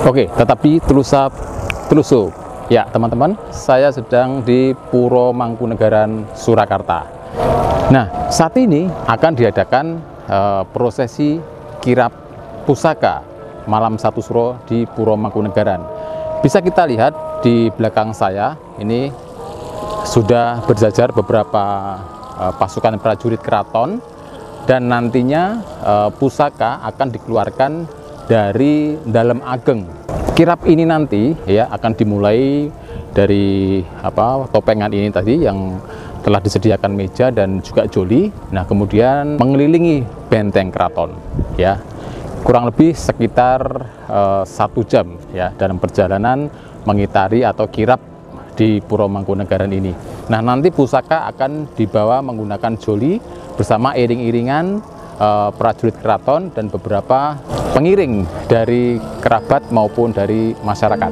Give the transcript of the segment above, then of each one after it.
Oke, tetapi telusap telusuk. Ya, teman-teman, saya sedang di Puro Mangkunegaran, Surakarta. Nah, saat ini akan diadakan prosesi kirap pusaka Malam Satu Suro di Puro Mangkunegaran. Bisa kita lihat di belakang saya, ini sudah berjajar beberapa pasukan prajurit keraton, dan nantinya pusaka akan dikeluarkan dari dalam ageng. Kirap ini nanti ya akan dimulai dari topengan ini tadi yang telah disediakan meja dan juga joli. Nah, kemudian mengelilingi benteng keraton ya. Kurang lebih sekitar 1 jam ya dalam perjalanan mengitari atau kirap di Puro Mangkunegaran ini. Nah, nanti pusaka akan dibawa menggunakan joli bersama iring-iringan prajurit keraton dan beberapa pengiring dari kerabat maupun dari masyarakat.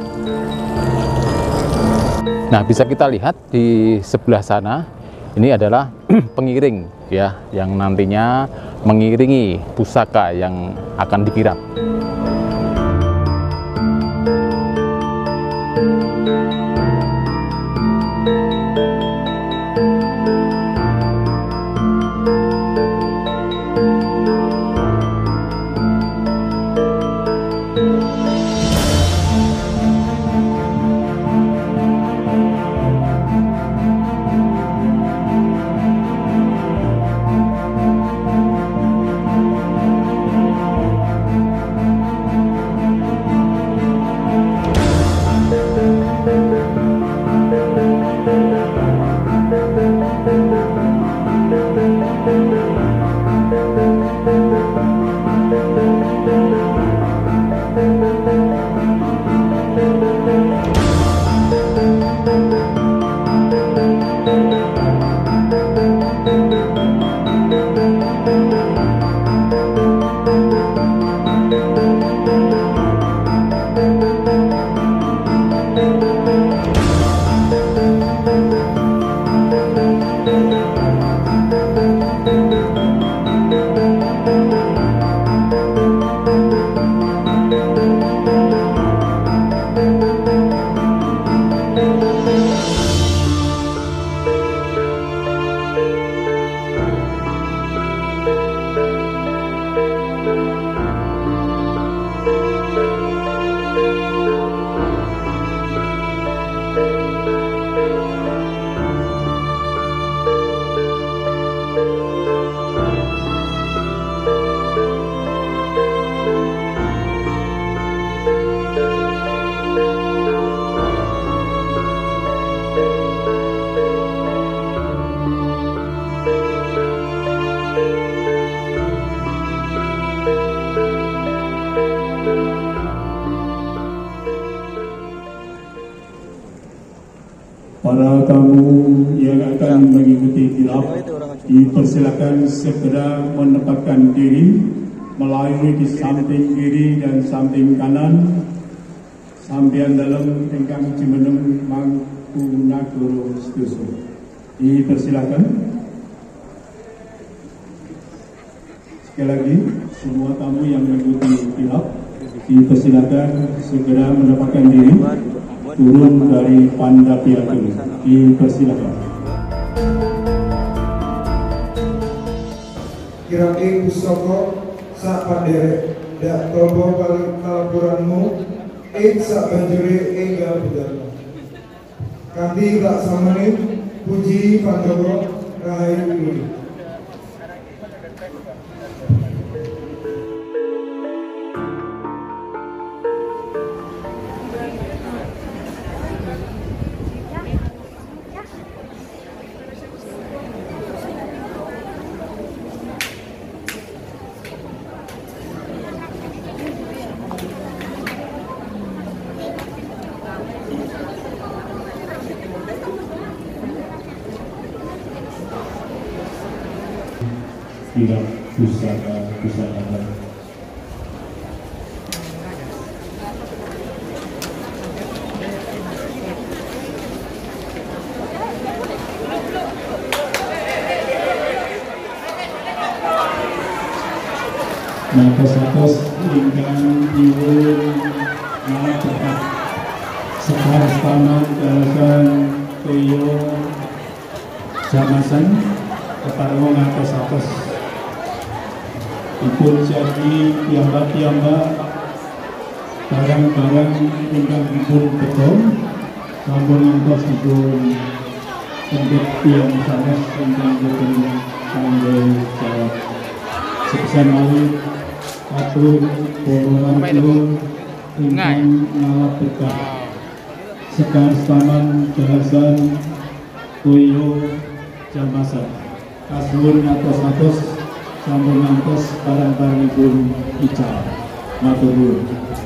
Nah, bisa kita lihat di sebelah sana, ini adalah pengiring ya yang nantinya mengiringi pusaka yang akan dikirap. Para tamu yang akan mengikuti kirap dipersilakan segera menempatkan diri melayani di samping kiri dan samping kanan sambian dalam ingkang jumeneng Mangkunagara sedasa. Dipersilakan. Sekali lagi, semua tamu yang mengikuti kirap dipersilakan segera menempatkan diri turun dari Pandapiatu. Dipersilakan. Kiraki pusaka sak pandherek dak tobo kali kalaburanmu sak banjure enggal budal. Kanthi laksamane puji Pandhawa rahayu Wilujeng. Kirap pusaka. Nafas-nafas ingkang nyuwun Taman Dalasan Toyo Jamasan kepareng ngatos-atos dipun jadi piyambak-piyambak barang-barang ingkang dipun beton sampun ngantos dipun sempit tiyang sanes ingkang boten kangge jawab sepisan malih atur poro ingkang ngalap berkah Sekar Taman Dalasan Toyo Jamasan kasuwun ngatos-atos sampun ngantos barang-barangipun ical matur nuwun.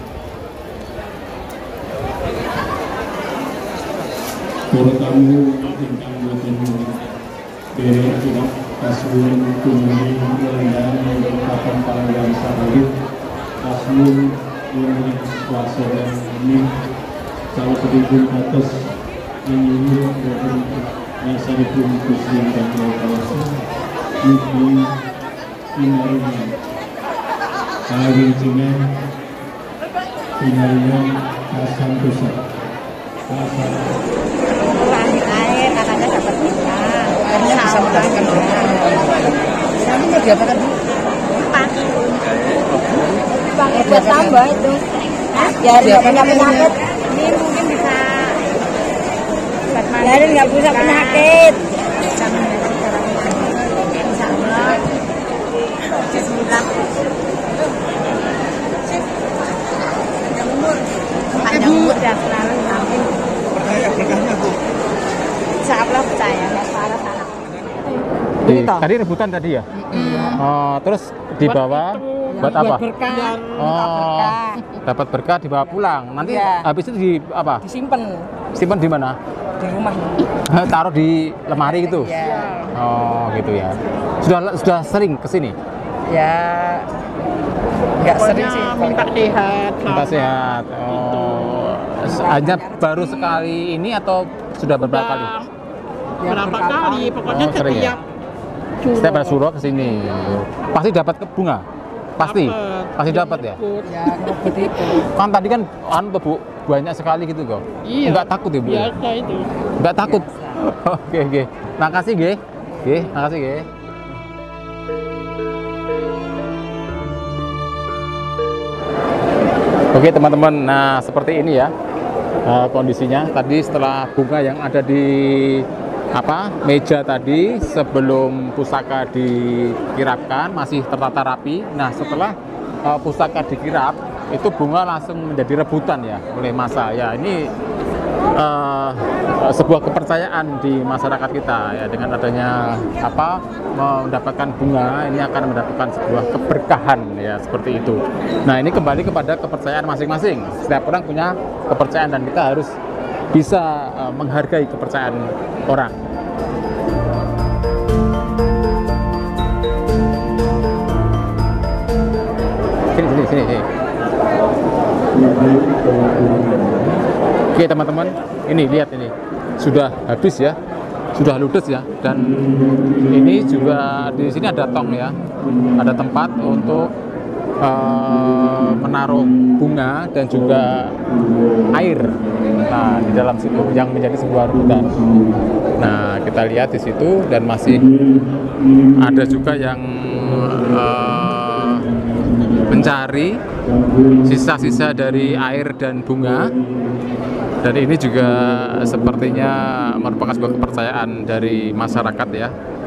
Para tamu ingkang boten derek kirap kasuwun tumuli lelenggan kapan panggilan sarayut kasuwun yang waspada ini kalau berdipun atas menyuruh dan nasaripun kusri dan kawasan ini inaringan kawijinan inaringan kasan pusat kasan air anaknya dapat bunga akhirnya bisa mendapatkan bunga kami mau diapakan buat tambah itu ya nggak punya penyakit ini mungkin bisa jadi nggak punya penyakit insya Allah bismillah panjang umur dan selalu amin percaya berkahnya Bu insya Allah percaya nggak salah salah Tadi rebutan tadi ya? Terus dibawa buat apa? Berkah. Dapat berkah dibawa pulang. Nanti habis itu di apa? Disimpan Simpan di mana? di rumah. Taruh di lemari gitu. Ya. Oh, gitu ya. Sudah sering ke sini? Ya. Enggak sering sih. Minta sehat. Minta sehat. Oh. Hanya baru sekali ini atau sudah beberapa kali? Berapa kali? Pokoknya sering ya? Setiap ada suruh ke sini. Pasti dapat bunga? Pasti? Pasti dapat ya? Ya, ngebut itu. Kan tadi kan Bu, banyak sekali gitu kok. Iya. Enggak takut ya Bu? Biasa itu. Enggak takut. Oke. Makasih, Ge. Makasih, Ge. Oke, teman-teman. Nah, seperti ini ya. Kondisinya tadi setelah bunga yang ada di meja tadi sebelum pusaka dikirapkan masih tertata rapi. Nah, setelah pusaka dikirap itu bunga langsung menjadi rebutan ya oleh massa. Ya, ini sebuah kepercayaan di masyarakat kita ya, dengan adanya mendapatkan bunga ini akan mendapatkan sebuah keberkahan ya, seperti itu. Nah, ini kembali kepada kepercayaan masing-masing. Setiap orang punya kepercayaan dan kita harus bisa menghargai kepercayaan orang. Sini. Oke, teman-teman, ini lihat ini sudah habis ya, sudah ludes ya, dan ini juga di sini ada tong ya, ada tempat untuk menaruh bunga dan juga air. Nah, di dalam situ yang menjadi sebuah rebutan. Nah, kita lihat di situ dan masih ada juga yang mencari sisa-sisa dari air dan bunga. Dan ini juga sepertinya merupakan sebuah kepercayaan dari masyarakat ya.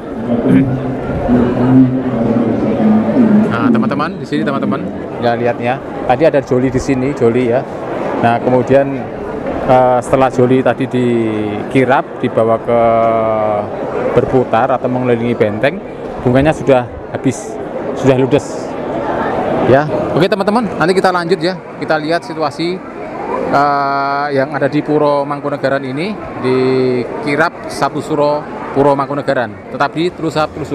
Nah, teman-teman, di sini teman-teman ya lihatnya. Tadi ada Joli di sini, Joli ya. Nah, kemudian setelah Joli tadi dikirap, dibawa ke berputar atau mengelilingi benteng, bunganya sudah habis, sudah ludes. Ya, oke teman-teman, nanti kita lanjut ya. Kita lihat situasi yang ada di Puro Mangkunegaran ini, di kirap Sabtu Suro Puro Mangkunegaran. Tetap di Terusap-Terusuk.